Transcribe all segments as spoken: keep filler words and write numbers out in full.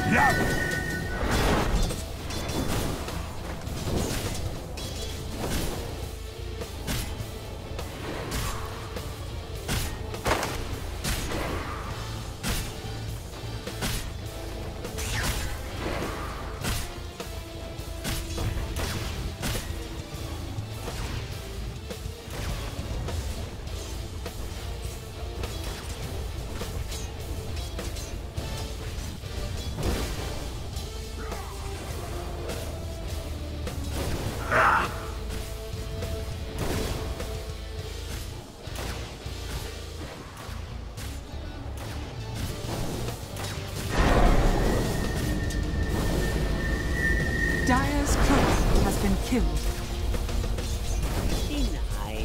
Dire's turret has been killed. Denied.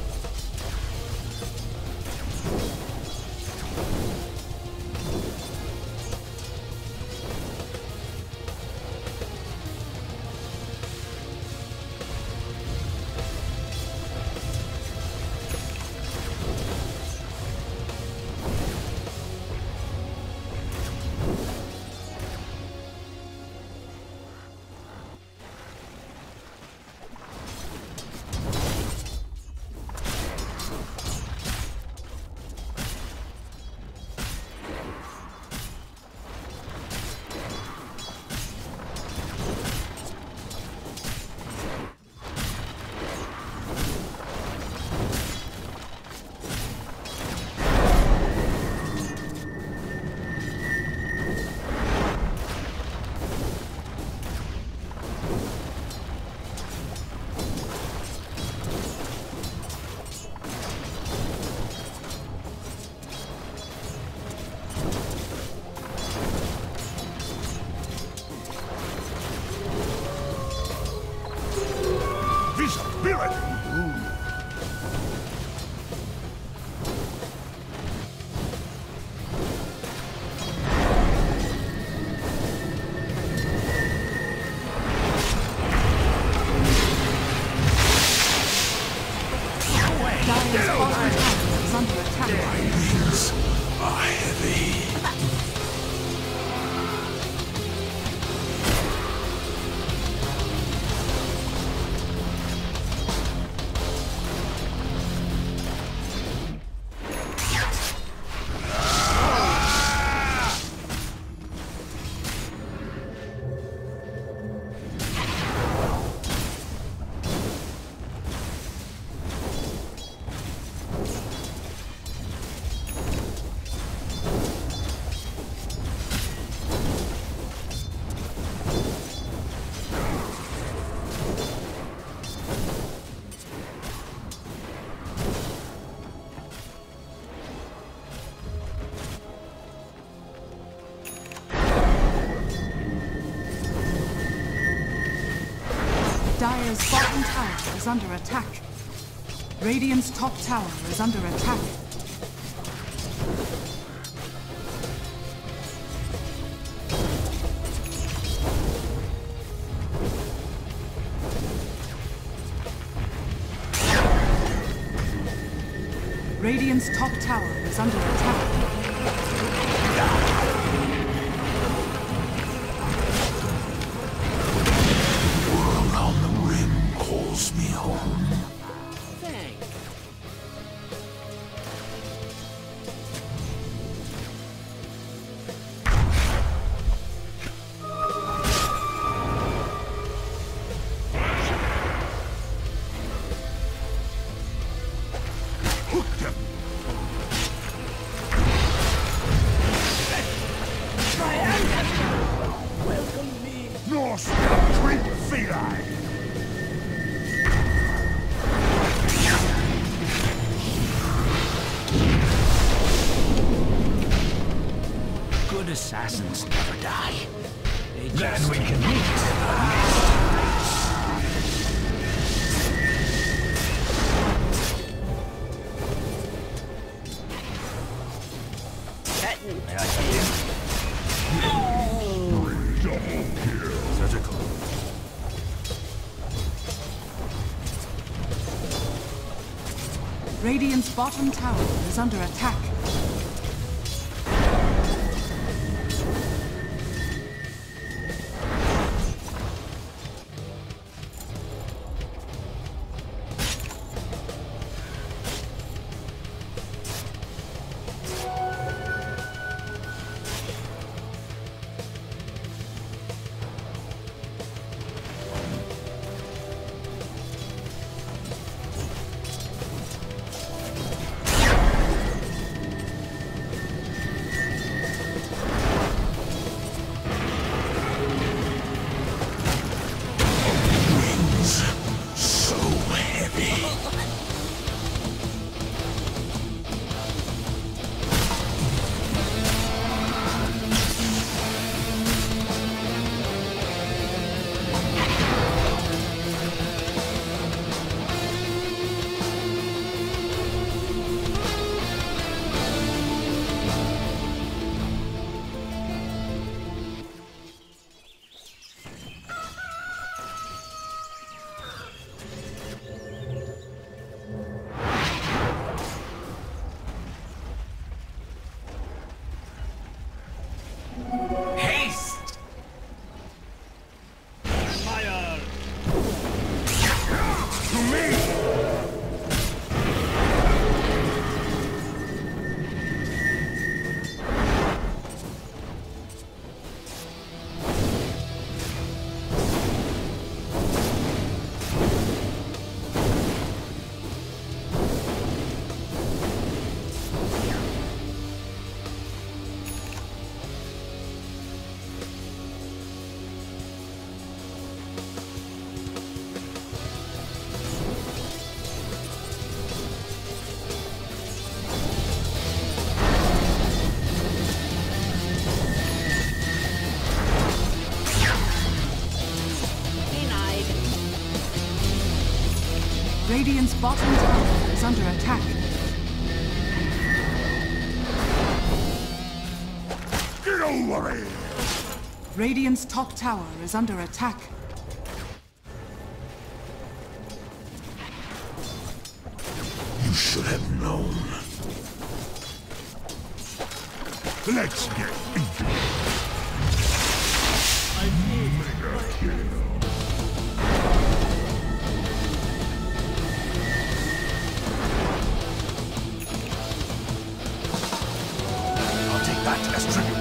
Dire's bottom tower is under attack. Radiant's top tower is under attack. Radiant's top tower is under attack. Me home. Thanks. Hook them. Welcome me. Norse great feline. Good assassins never die. They Then just we can meet. May I come in? Double kill. Surgical. Radiant's bottom tower is under attack. Radiant's bottom tower is under attack. Get over here! Radiant's top tower is under attack. You should have known. Let's get into it. Mega kill. I'll take that as tribute.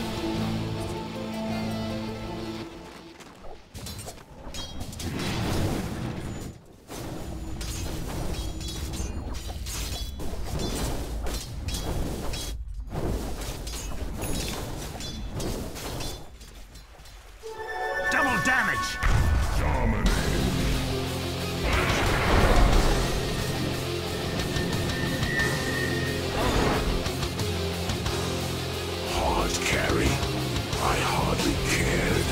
Double damage! Dominate. Hard carry. I hardly cared.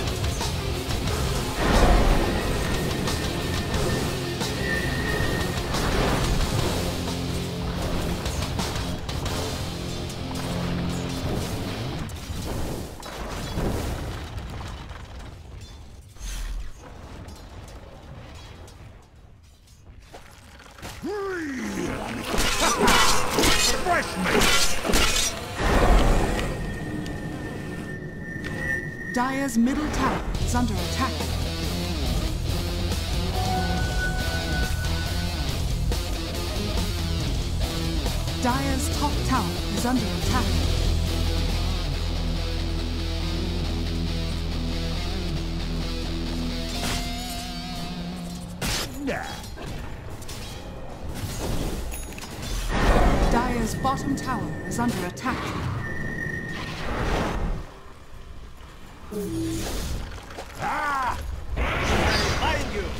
Fresh meat! Dire's middle tower is under attack. Dire's top tower is under attack. Nah. Dire's bottom tower is under attack. Ah! Behind you!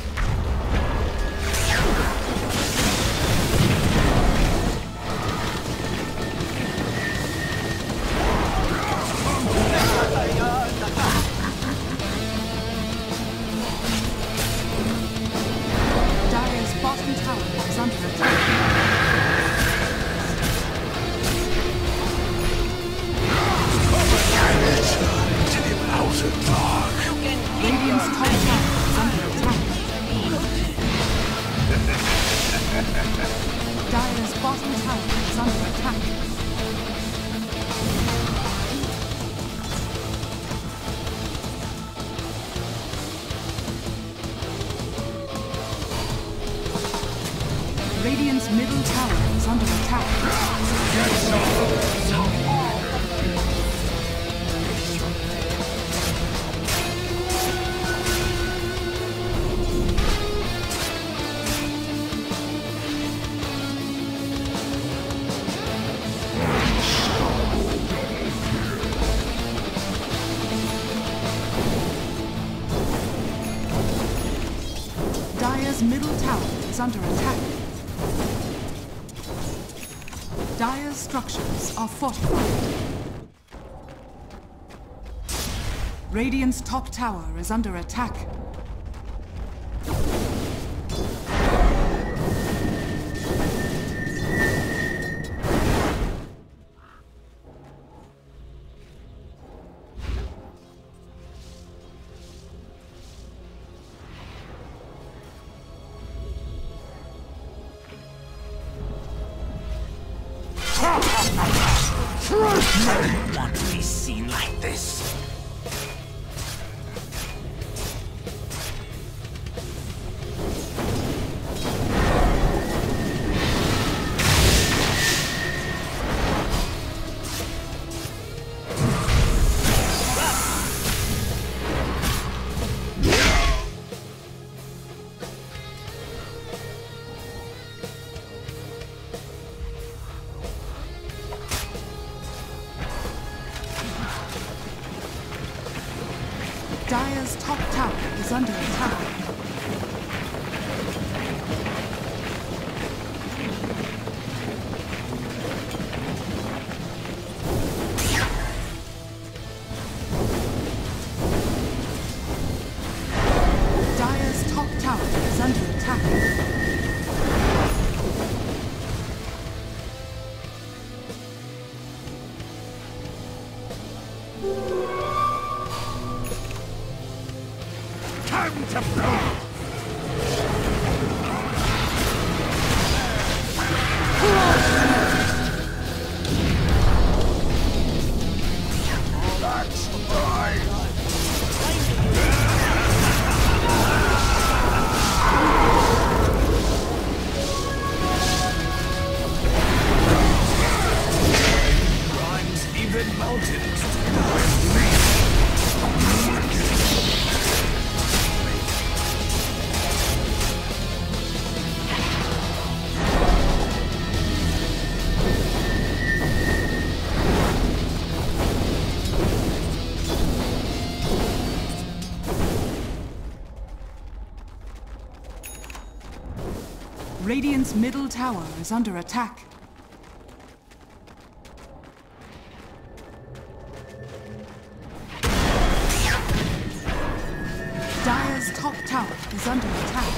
Dire's bottom tower is under attack. To the outer dark. Radiant's top tower is under attack. Dire's bottom tower is under attack. Radiant's middle tower is under attack. Dire's middle tower is under attack. Dire's structures are fortified. Radiant's top tower is under attack. I don't want to be seen like this. Dire's top tower is under attack. Dire's top tower is under attack. Time to blow! That's right! Rhymes even mountains. Radiant's middle tower is under attack. Dire's top tower is under attack.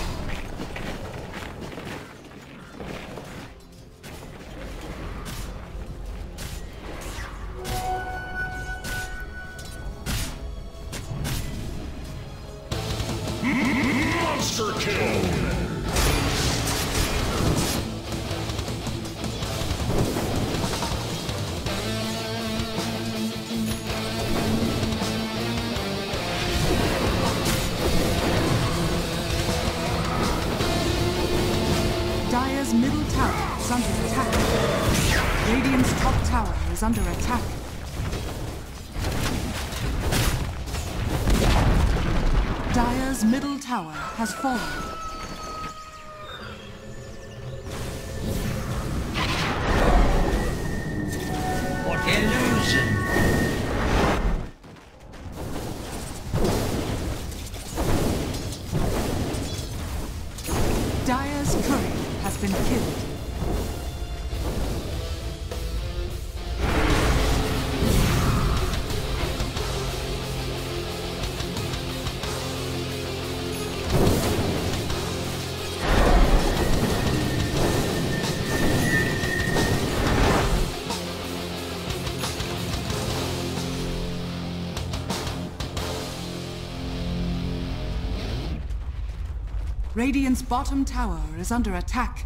Monster kill! Dire's middle tower is under attack. Radiant's top tower is under attack. Dire's middle tower has fallen. What illusion! Dire's courier has been killed. Radiant's bottom tower is under attack.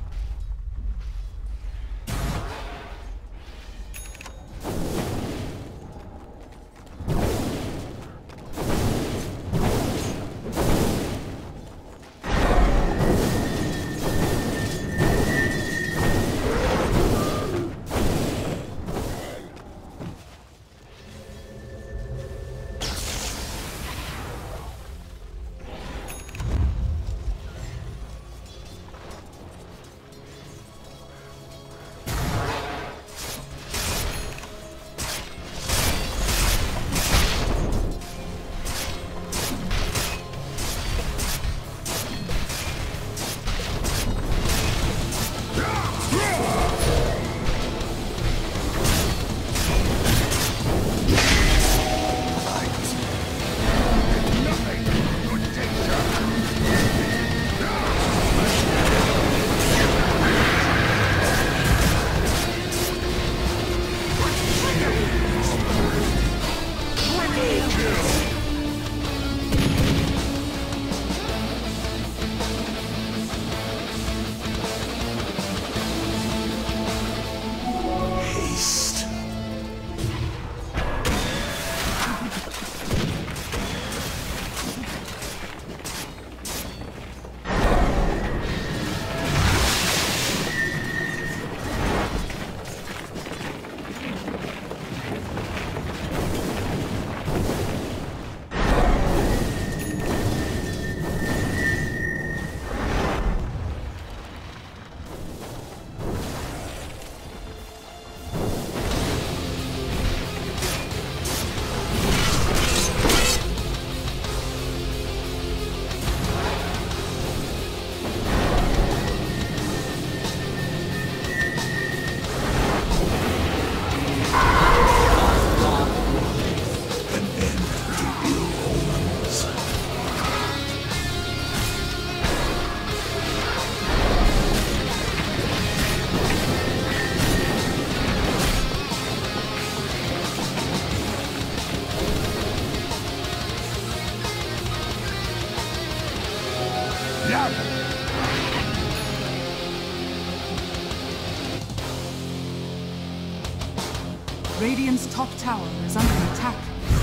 Radiant's top tower is under attack.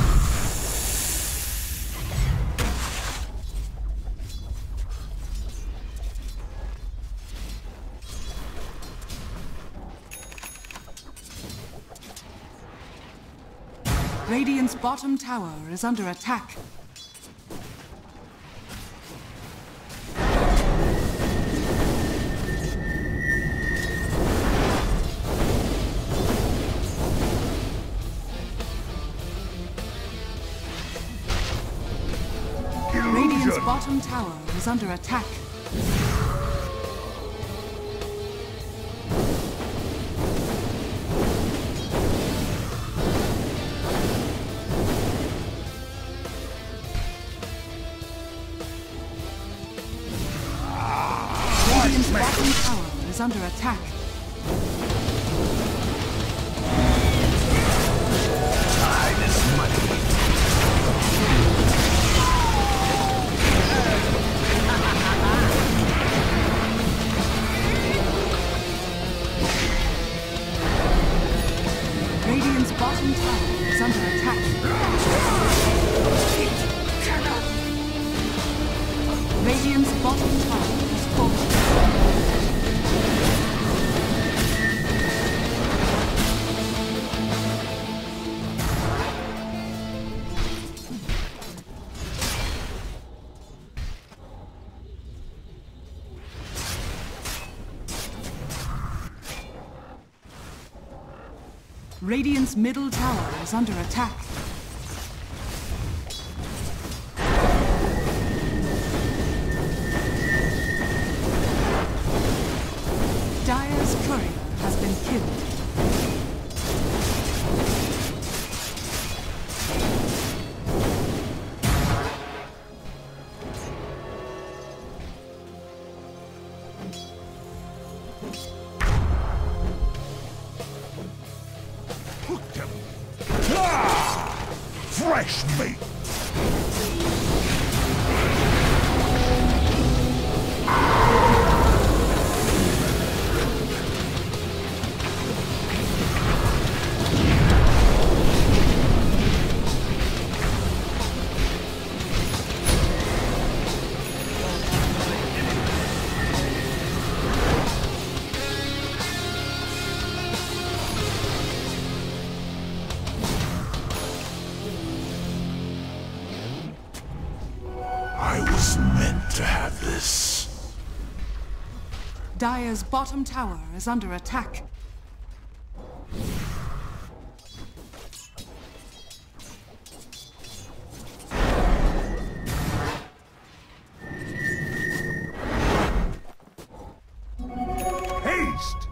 Radiant's bottom tower is under attack. Radiant's bottom tower is under attack. Radiant's bottom tower is under attack. Time is money. Radiant's bottom tower is under attack. Radiant's bottom tower is falling. Radiant's middle tower is under attack. Dire's courier has been killed. Fresh meat! I was meant to have this. Dire's bottom tower is under attack. Haste!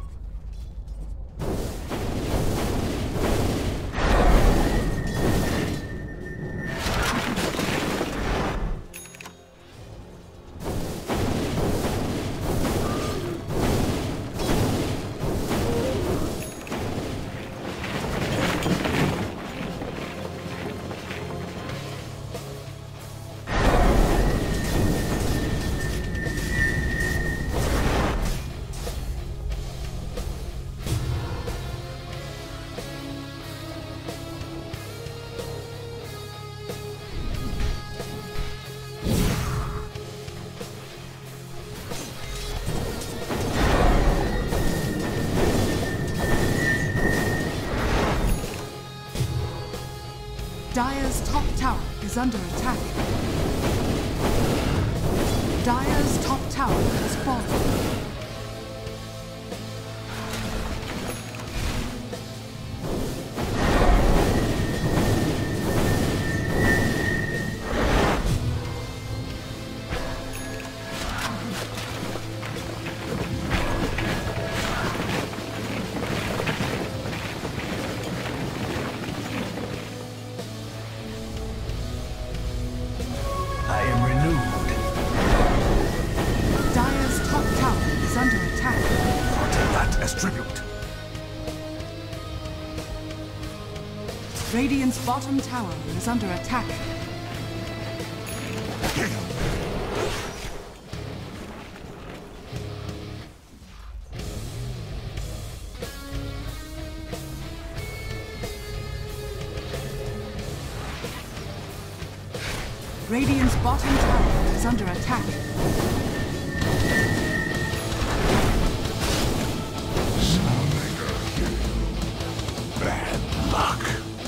Dire's top tower is under attack. Dire's top tower has fallen. I am renewed. Dire's top tower is under attack. Take that as tribute. Radiant's bottom tower is under attack. Radiant's bottom tower is under attack. Bad luck.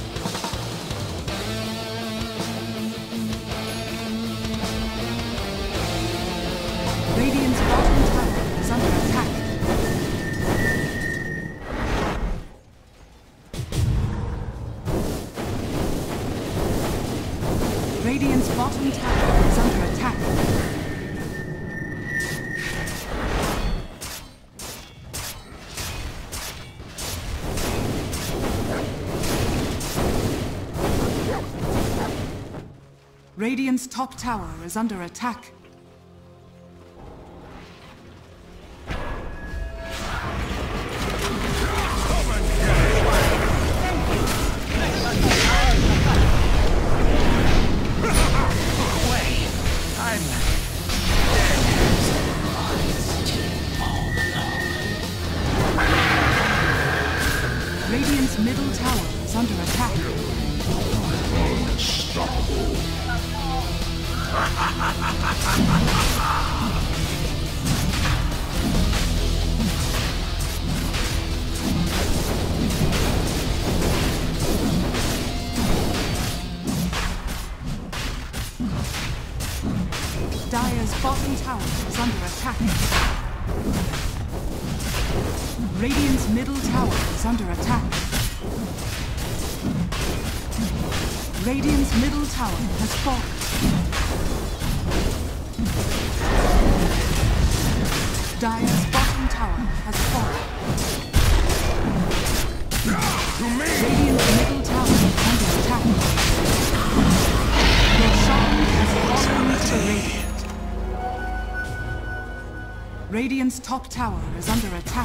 Radiant's bottom tower is under attack. Radiant's bottom tower is under attack. Radiant's top tower is under attack. Radiant's middle tower is under attack. Unstoppable. Dire's bottom tower is under attack. Radiant's middle tower is under attack. Radiant's middle tower has fallen. Dire's bottom tower has fallen. Radiant's middle tower is under attack. Roshan has fallen to Radiant. Radiant's top tower is under attack.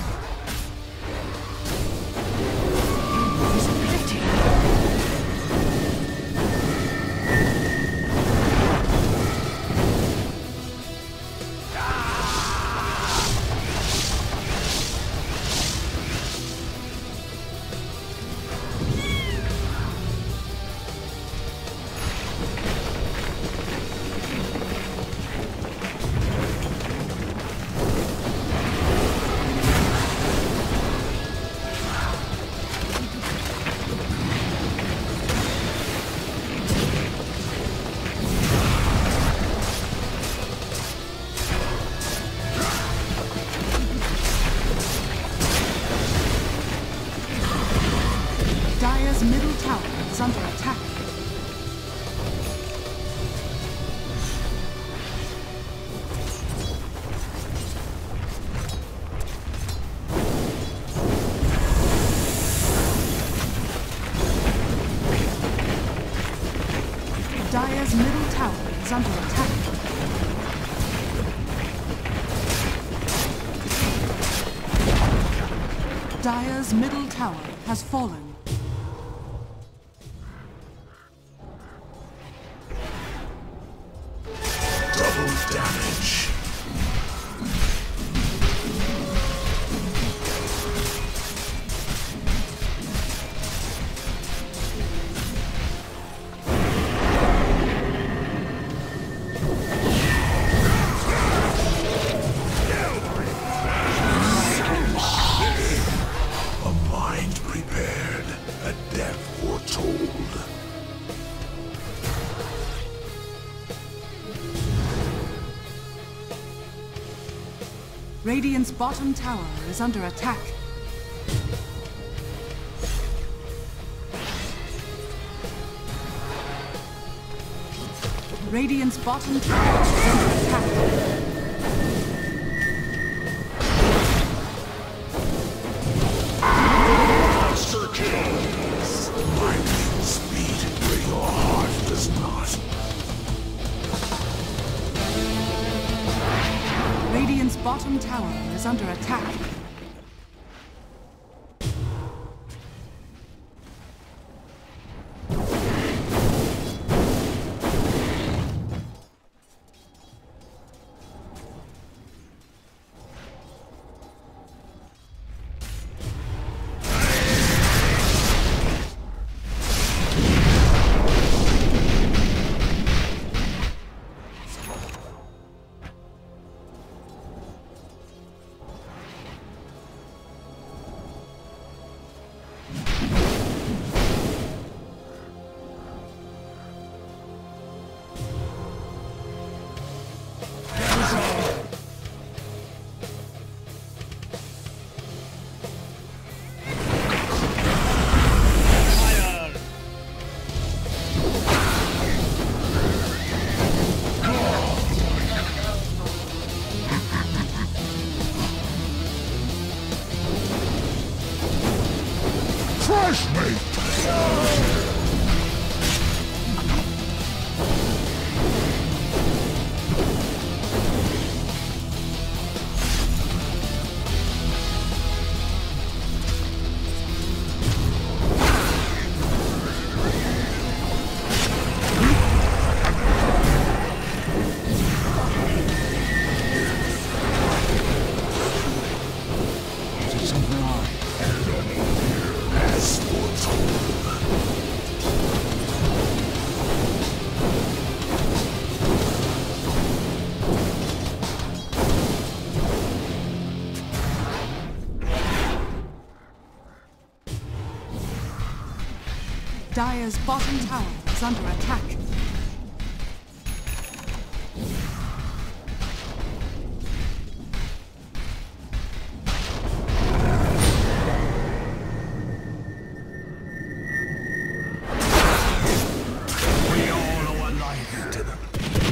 Dire's middle tower is under attack. Dire's middle tower is under attack. Dire's middle tower has fallen. Double damage. A mind prepared, a death foretold. Radiant's bottom tower is under attack. Radiant's bottom tower is under attack. Monster kill. My wings beat where your heart does not. Radiant's bottom tower is under attack. Fire! Fresh meat! Is it something I... As foretold. Dire's bottom tower is under attack. We all owe a life to them.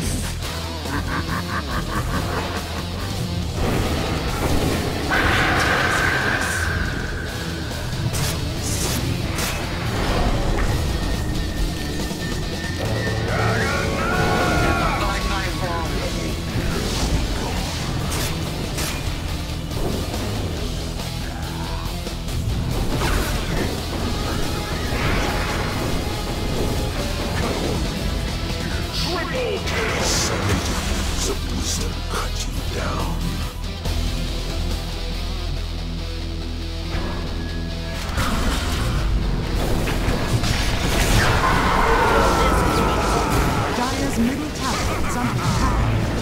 Centimeters of wisdom cut you down. Dire's middle tower is under attack.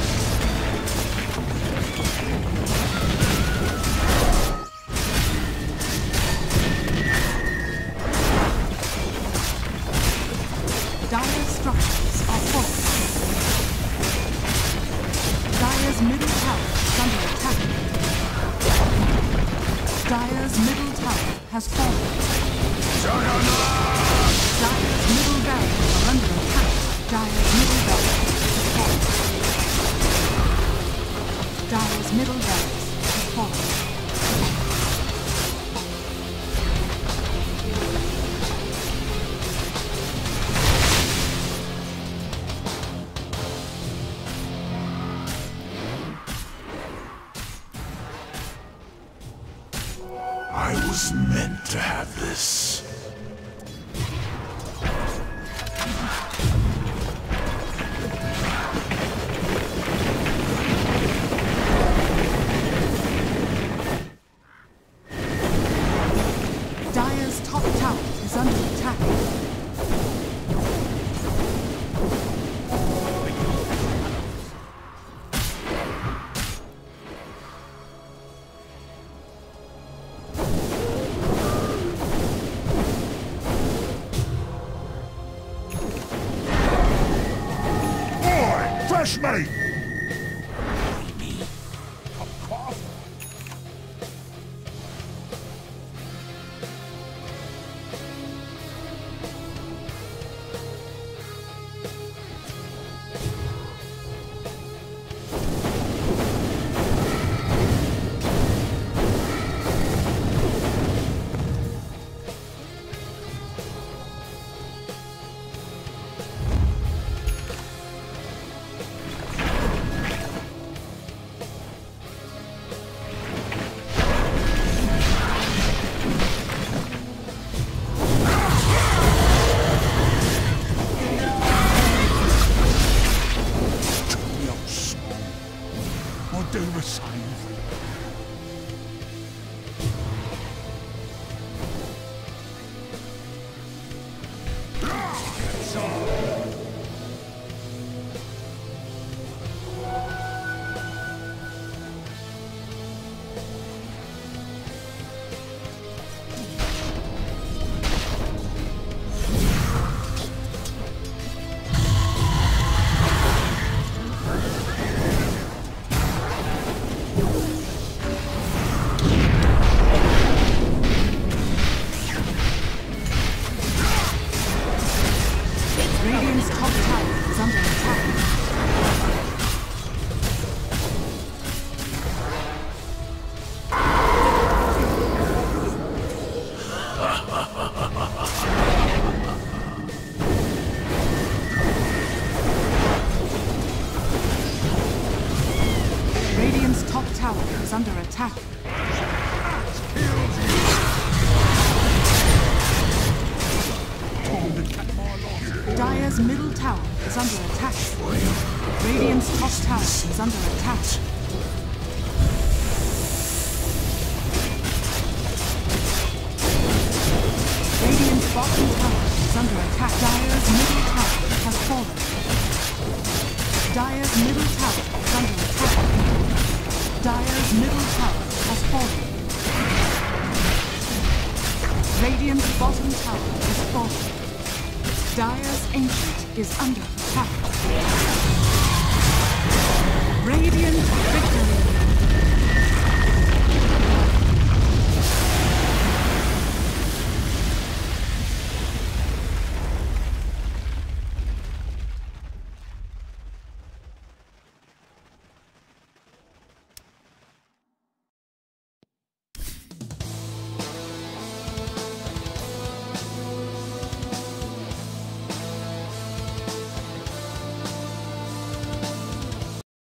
Dire's structures are fortified. Dire's middle tower is under attack. Dire's middle tower has fallen. Dire's middle barracks are under attack. Dire's middle barracks has fallen. Dire's middle barracks has fallen. I was meant to have this. Dire's top tower is under attack. Boy, fresh meat! Do the same. is under attack. Dire's middle tower is under attack. Radiant's top tower is under attack. Radiant's bottom tower is under attack. Dire's middle tower has fallen. Dire's middle tower is under attack. Dire's middle tower has fallen. Radiant's bottom tower is fallen. Dire's Ancient is under attack.